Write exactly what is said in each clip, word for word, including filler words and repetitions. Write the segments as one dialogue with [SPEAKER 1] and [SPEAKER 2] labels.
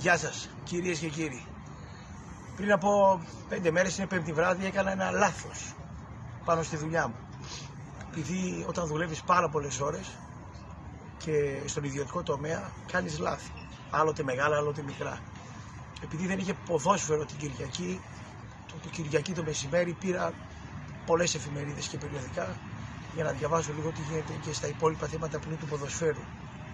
[SPEAKER 1] Γεια σας κυρίες και κύριοι. Πριν από πέντε μέρες, είναι πέμπτη βράδυ, έκανα ένα λάθος πάνω στη δουλειά μου. Επειδή όταν δουλεύεις πάρα πολλές ώρες και στον ιδιωτικό τομέα κάνεις λάθη, άλλοτε μεγάλα, άλλοτε μικρά. Επειδή δεν είχε ποδόσφαιρο την Κυριακή, το, το Κυριακή το μεσημέρι πήρα πολλές εφημερίδες και περιοδικά για να διαβάσω λίγο τι γίνεται και στα υπόλοιπα θέματα πλού του ποδοσφαίρου.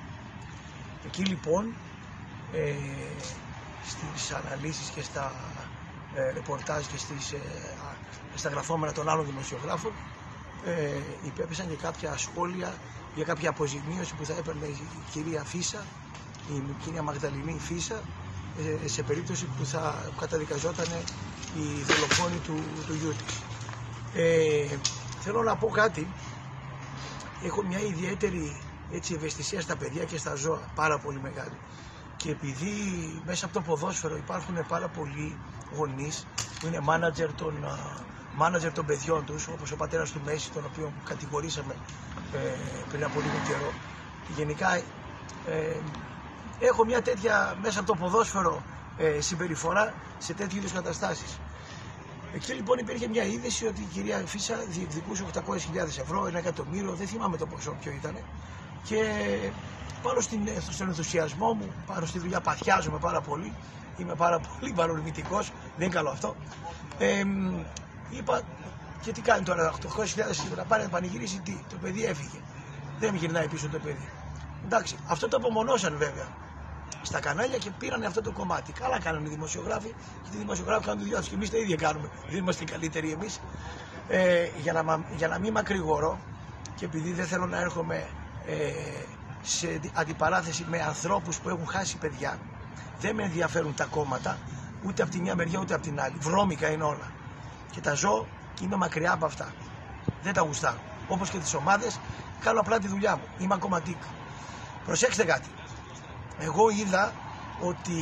[SPEAKER 1] Εκεί λοιπόν ε, στις αναλύσεις και στα ε, ρεπορτάζ και στις, ε, στα γραφόμενα των άλλων δημοσιογράφων ε, υπέπεσαν και κάποια σχόλια για κάποια αποζημίωση που θα έπαιρνε η κυρία Φίσα, η κυρία Μαγδαληνή Φίσα, ε, σε περίπτωση που θα καταδικαζόταν η δολοφόνη του, του γιού της. Ε, θέλω να πω κάτι. Έχω μια ιδιαίτερη έτσι, ευαισθησία στα παιδιά και στα ζώα, πάρα πολύ μεγάλη. Και επειδή μέσα από το ποδόσφαιρο υπάρχουν πάρα πολλοί γονείς που είναι μάνατζερ των, μάνατζερ των παιδιών τους, όπως ο πατέρας του Μέση, τον οποίο κατηγορήσαμε ε, πριν από λίγο καιρό. Γενικά ε, έχω μια τέτοια μέσα από το ποδόσφαιρο ε, συμπεριφορά σε τέτοιου είδους καταστάσεις. Εκεί λοιπόν υπήρχε μια είδηση ότι η κυρία Φίσα διεκδικούσε οκτακόσιες χιλιάδες ευρώ, ένα εκατομμύριο, δεν θυμάμαι το ποσό ποιο ήταν. Και πάνω στην, στον ενθουσιασμό μου, πάνω στη δουλειά, παθιάζομαι πάρα πολύ, είμαι πάρα πολύ παρορμητικός, δεν είναι καλό αυτό. Ε, είπα, και τι κάνει τώρα, οκτακόσιες χιλιάδες ευρώ, να πάρει να πανηγυρίσει, τι, το παιδί έφυγε. Δεν γυρνάει πίσω το παιδί. Εντάξει, αυτό το απομονώσαν βέβαια στα κανάλια και πήραν αυτό το κομμάτι. Καλά κάνουν οι δημοσιογράφοι, και οι δημοσιογράφοι κάνουν τη δουλειά τους και εμείς τα ίδια κάνουμε. Δεν είμαστε οι καλύτεροι εμείς. Ε, για, να, για να μην μακρηγορώ και επειδή δεν θέλω να έρχομαι ε, σε αντιπαράθεση με ανθρώπους που έχουν χάσει παιδιά, δεν με ενδιαφέρουν τα κόμματα ούτε από τη μια μεριά ούτε από την άλλη. Βρώμικα είναι όλα. Και τα ζω και είμαι μακριά από αυτά. Δεν τα γουστάρω. Όπως και τις ομάδες, κάνω απλά τη δουλειά μου. Είμαι ακομματικ. Προσέξτε κάτι. Εγώ είδα ότι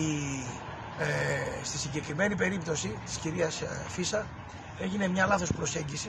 [SPEAKER 1] ε, στη συγκεκριμένη περίπτωση της κυρίας Φίσα έγινε μια λάθος προσέγγιση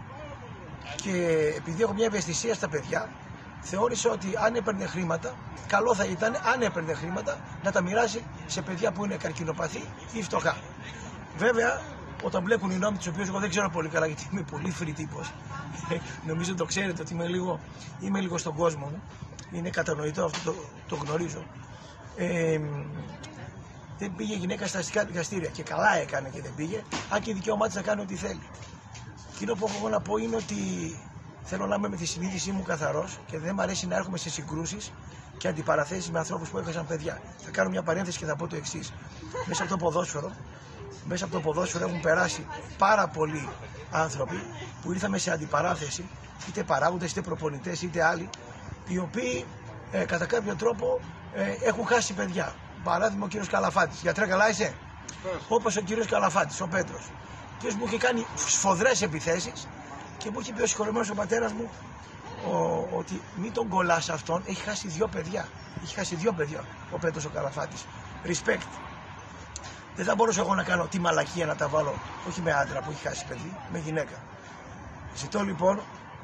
[SPEAKER 1] και επειδή έχω μια ευαισθησία στα παιδιά, θεώρησα ότι αν έπαιρνε χρήματα, καλό θα ήταν αν έπαιρνε χρήματα να τα μοιράσει σε παιδιά που είναι καρκινοπαθή ή φτωχά. Βέβαια, όταν μπλέκουν οι νόμοι, τους οποίους εγώ δεν ξέρω πολύ καλά γιατί είμαι πολύ free τύπος, νομίζω το ξέρετε ότι είμαι λίγο, είμαι λίγο στον κόσμο μου, είναι κατανοητό αυτό, το, το γνωρίζω. Ε, δεν πήγε η γυναίκα στα αστικά δικαστήρια και καλά έκανε και δεν πήγε, αν και η δικαίωμά της να κάνει ό,τι θέλει. Εκείνο που έχω να πω είναι ότι θέλω να είμαι με τη συνείδησή μου καθαρός και δεν μου αρέσει να έρχομαι σε συγκρούσεις και αντιπαραθέσεις με ανθρώπους που έχασαν παιδιά. Θα κάνω μια παρένθεση και θα πω το εξής. Μέσα από το ποδόσφαιρο, μέσα από το ποδόσφαιρο έχουν περάσει πάρα πολλοί άνθρωποι που ήρθαμε σε αντιπαράθεση, είτε παράγοντες, είτε προπονητές, είτε άλλοι, οι οποίοι ε, κατά κάποιο τρόπο ε, έχουν χάσει παιδιά. Παράδειγμα ο κύριος Καλαφάτης. Γιατρέ, καλά είσαι? Όπως ο κύριος Καλαφάτης, ο Πέτρος. Ο κύριος μου είχε κάνει σφοδρές επιθέσεις και μου είχε πει ο συγχωρεμένος ο πατέρας μου ο, ότι μην τον κολλάς αυτόν, έχει χάσει δύο παιδιά. Έχει χάσει δύο παιδιά ο Πέτρος ο Καλαφάτης. Respect. Δεν θα μπορούσα εγώ να κάνω τη μαλακία να τα βάλω, όχι με άντρα που έχει χάσει παιδί, με γυναίκα. Ζητώ λοιπόν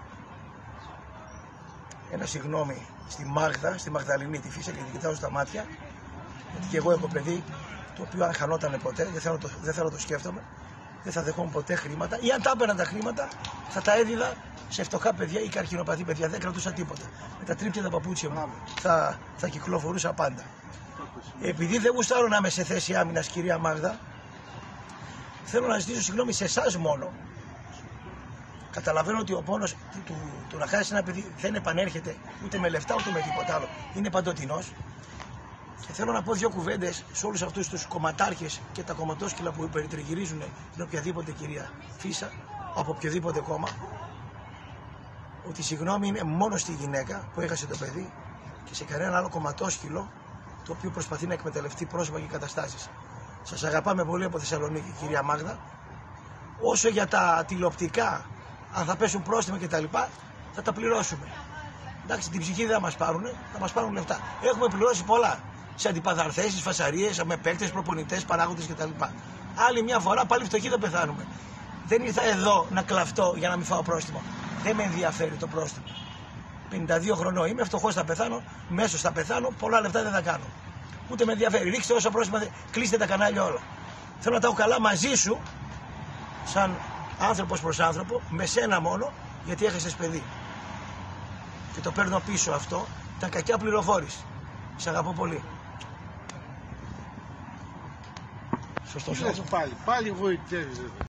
[SPEAKER 1] ένα συγγνώμη στη Μάγδα, στη Μαγδαληνή τη Φίσα και την κοιτάω στα μάτια, γιατί και εγώ έχω παιδί το οποίο αν χανότανε ποτέ, δεν θέλω, το, δεν θέλω να το σκέφτομαι, δεν θα δεχόμουν ποτέ χρήματα ή αν τα έπαιρνα τα χρήματα θα τα έδιδα σε φτωχά παιδιά ή καρκινοπαθή παιδιά, δεν κρατούσα τίποτα. Με τα τρίπια τα παπούτσια μου θα, θα κυκλοφορούσα πάντα. Επειδή δεν γουστάρω να είμαι σε θέση άμυνας, κυρία Μάγδα, θέλω να ζητήσω συγγνώμη σε εσάς μόνο. Καταλαβαίνω ότι ο πόνος του, του, του να χάσει ένα παιδί δεν επανέρχεται ούτε με λεφτά ούτε με τίποτα άλλο. Είναι παντοτινός. Και θέλω να πω δύο κουβέντες σε όλους αυτούς τους κομματάρχες και τα κομματόσκυλα που περιτριγυρίζουν την οποιαδήποτε κυρία Φίσα, από οποιοδήποτε κόμμα. Ότι συγγνώμη είναι μόνο στη γυναίκα που έχασε το παιδί και σε κανένα άλλο κομματόσκυλο το οποίο προσπαθεί να εκμεταλλευτεί πρόσωπα και καταστάσεις. Σας αγαπάμε πολύ από Θεσσαλονίκη, κυρία Μάγδα. Όσο για τα τηλεοπτικά, αν θα πέσουν πρόστιμα κτλ., θα τα πληρώσουμε. Εντάξει, την ψυχή δεν θα μας πάρουν, θα μας πάρουν λεφτά. Έχουμε πληρώσει πολλά σε αντιπαθαρθέσεις, φασαρίες, με παίκτες, προπονητές, παράγοντες κτλ. Άλλη μια φορά πάλι φτωχοί θα πεθάνουμε. Δεν ήρθα εδώ να κλαφτώ για να μην φάω πρόστιμο. Δεν με ενδιαφέρει το πρόστιμο. πενήντα δύο χρονών είμαι, φτωχός θα πεθάνω, μέσος θα πεθάνω, πολλά λεφτά δεν θα κάνω. Ούτε με ενδιαφέρει. Ρίξτε όσα πρόσημα, κλείστε τα κανάλια όλα. Θέλω να τα έχω καλά μαζί σου, σαν άνθρωπος προς άνθρωπο, με σένα μόνο, γιατί έχασες παιδί. Και το παίρνω πίσω αυτό. Ήταν κακιά πληροφόρηση. Σ' αγαπώ πολύ. Σωστός.
[SPEAKER 2] Πάλι, πάλι γοητεύεις.